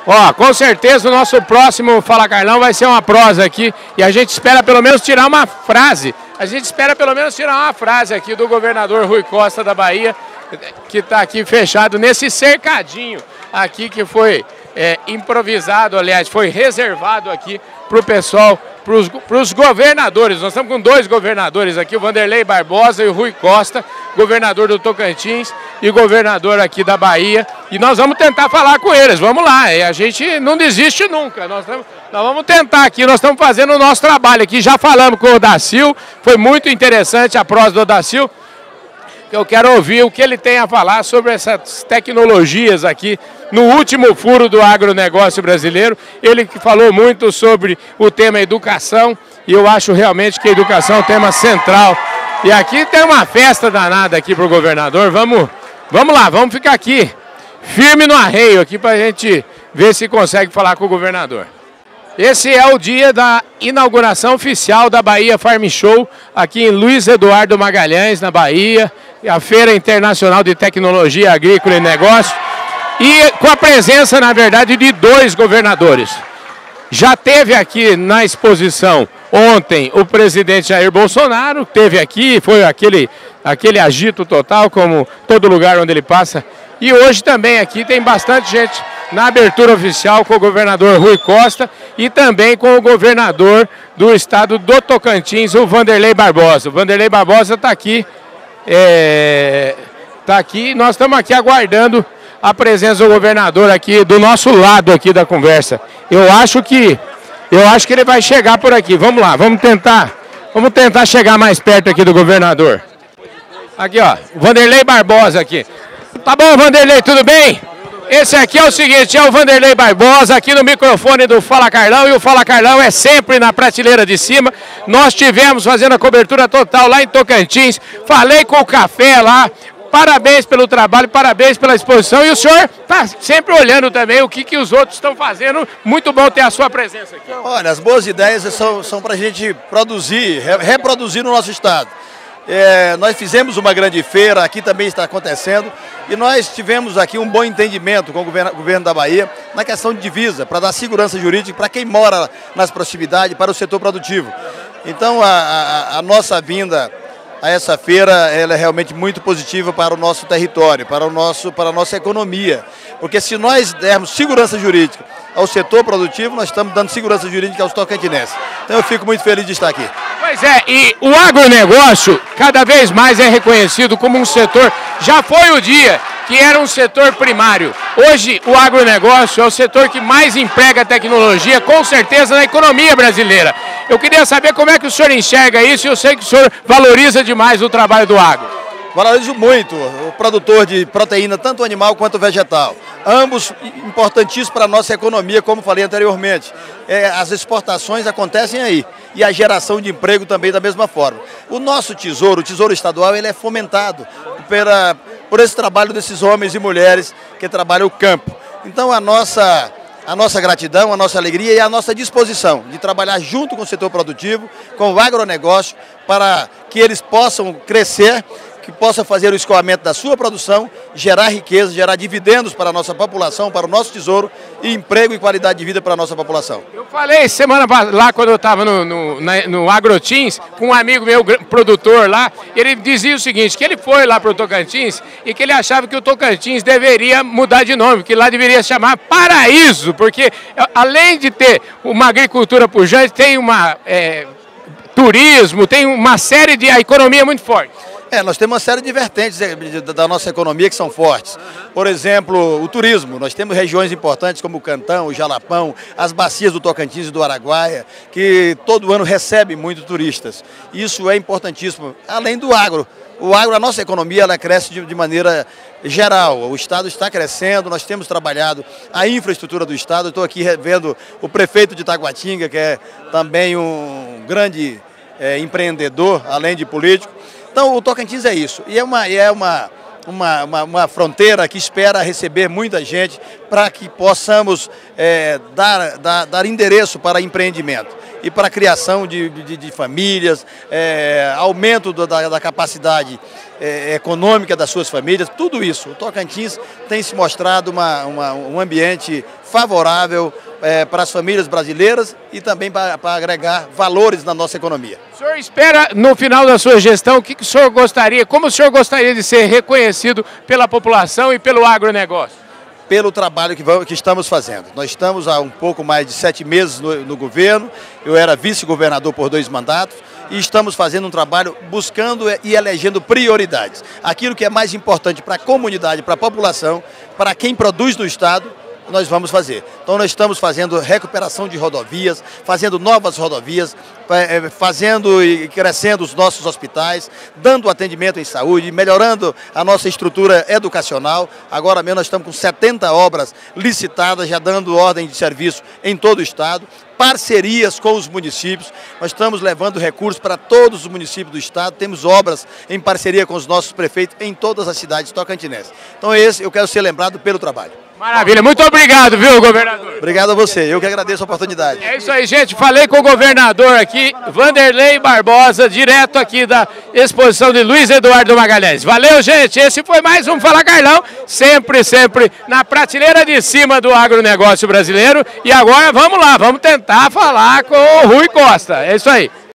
Ó, com certeza o nosso próximo Fala Carlão vai ser uma prosa aqui e a gente espera pelo menos tirar uma frase. A gente espera pelo menos tirar uma frase aqui do governador Rui Costa da Bahia, que está aqui fechado nesse cercadinho aqui que foi improvisado, aliás, foi reservado aqui para o pessoal, para os governadores. Nós estamos com dois governadores aqui, o Vanderlei Barbosa e o Rui Costa, governador do Tocantins e governador aqui da Bahia. E nós vamos tentar falar com eles, vamos lá, a gente não desiste nunca, nós vamos tentar aqui, nós estamos fazendo o nosso trabalho aqui, já falamos com o Odacil, foi muito interessante a prosa do Odacil. Eu quero ouvir o que ele tem a falar sobre essas tecnologias aqui no último furo do agronegócio brasileiro. Ele que falou muito sobre o tema educação e eu acho realmente que a educação é um tema central. E aqui tem uma festa danada aqui para o governador. Vamos lá, vamos ficar aqui firme no arreio aqui para a gente ver se consegue falar com o governador. Esse é o dia da inauguração oficial da Bahia Farm Show, aqui em Luiz Eduardo Magalhães, na Bahia, a Feira Internacional de Tecnologia Agrícola e Negócio, e com a presença, na verdade, de dois governadores. Já teve aqui na exposição ontem o presidente Jair Bolsonaro, teve aqui, foi aquele agito total, como todo lugar onde ele passa. E hoje também aqui tem bastante gente na abertura oficial com o governador Rui Costa e também com o governador do estado do Tocantins, o Vanderlei Barbosa. O Vanderlei Barbosa está aqui, nós estamos aqui aguardando a presença do governador aqui do nosso lado aqui da conversa. Eu acho que ele vai chegar por aqui. Vamos lá, vamos tentar chegar mais perto aqui do governador. Aqui, ó, Vanderlei Barbosa aqui. Tá bom, Vanderlei, tudo bem? Esse aqui é o seguinte, é o Vanderlei Barbosa aqui no microfone do Fala Carlão, e o Fala Carlão é sempre na prateleira de cima. Nós tivemos fazendo a cobertura total lá em Tocantins, falei com o Café lá, parabéns pelo trabalho, parabéns pela exposição, e o senhor está sempre olhando também o que os outros estão fazendo, muito bom ter a sua presença aqui. Olha, as boas ideias são para a gente produzir, reproduzir no nosso estado. Nós fizemos uma grande feira, aqui também está acontecendo, e nós tivemos aqui um bom entendimento com o governo da Bahia na questão de divisa, para dar segurança jurídica para quem mora nas proximidades, para o setor produtivo. Então a nossa vinda a essa feira ela é realmente muito positiva para o nosso território, para a nossa economia, porque se nós dermos segurança jurídica ao setor produtivo, nós estamos dando segurança jurídica aos tocantinenses. Então eu fico muito feliz de estar aqui. Pois é, e o agronegócio cada vez mais é reconhecido como um setor, já foi o dia que era um setor primário. Hoje o agronegócio é o setor que mais emprega tecnologia, com certeza, na economia brasileira. Eu queria saber como é que o senhor enxerga isso, e eu sei que o senhor valoriza demais o trabalho do agro. Valorizo muito o produtor de proteína, tanto animal quanto vegetal. Ambos importantíssimos para a nossa economia, como falei anteriormente. As exportações acontecem aí e a geração de emprego também da mesma forma. O nosso tesouro, o tesouro estadual, ele é fomentado por esse trabalho desses homens e mulheres que trabalham o campo. Então a nossa gratidão, a nossa alegria e a nossa disposição de trabalhar junto com o setor produtivo, com o agronegócio, para que eles possam crescer, que possa fazer o escoamento da sua produção, gerar riqueza, gerar dividendos para a nossa população, para o nosso tesouro, e emprego e qualidade de vida para a nossa população. Eu falei semana lá, quando eu estava no Agrotins, com um amigo meu, produtor lá, ele dizia o seguinte, que ele foi lá para o Tocantins e que ele achava que o Tocantins deveria mudar de nome, que lá deveria se chamar Paraíso, porque além de ter uma agricultura pujante, tem turismo, tem uma série de economia muito forte. Nós temos uma série de vertentes da nossa economia que são fortes. Por exemplo, o turismo. Nós temos regiões importantes como o Cantão, o Jalapão, as bacias do Tocantins e do Araguaia, que todo ano recebem muitos turistas. Isso é importantíssimo. Além do agro. O agro, a nossa economia, ela cresce de maneira geral. O Estado está crescendo, nós temos trabalhado a infraestrutura do Estado. Estou aqui vendo o prefeito de Taguatinga, que é também um grande empreendedor, além de político. Então, o Tocantins é isso, e é uma fronteira que espera receber muita gente para que possamos dar endereço para empreendimento. e para a criação de famílias, aumento da capacidade econômica das suas famílias, tudo isso. O Tocantins tem se mostrado um ambiente favorável para as famílias brasileiras e também para agregar valores na nossa economia. O senhor espera, no final da sua gestão, o que o senhor gostaria, como o senhor gostaria de ser reconhecido pela população e pelo agronegócio? Pelo trabalho que estamos fazendo. Nós estamos há um pouco mais de 7 meses no governo, eu era vice-governador por 2 mandatos, e estamos fazendo um trabalho buscando e elegendo prioridades. Aquilo que é mais importante para a comunidade, para a população, para quem produz no Estado, nós vamos fazer. Então nós estamos fazendo recuperação de rodovias, fazendo novas rodovias, fazendo e crescendo os nossos hospitais, dando atendimento em saúde, melhorando a nossa estrutura educacional. Agora mesmo nós estamos com 70 obras licitadas, já dando ordem de serviço em todo o Estado. Parcerias com os municípios, nós estamos levando recursos para todos os municípios do Estado, temos obras em parceria com os nossos prefeitos em todas as cidades tocantinenses. Então eu quero ser lembrado pelo trabalho. Maravilha, muito obrigado, viu, governador? Obrigado a você, eu que agradeço a oportunidade. É isso aí, gente, falei com o governador aqui, Vanderlei Barbosa, direto aqui da exposição de Luiz Eduardo Magalhães. Valeu, gente, esse foi mais um Fala Carlão, sempre na prateleira de cima do agronegócio brasileiro. E agora vamos lá, vamos tentar falar com o Rui Costa, é isso aí.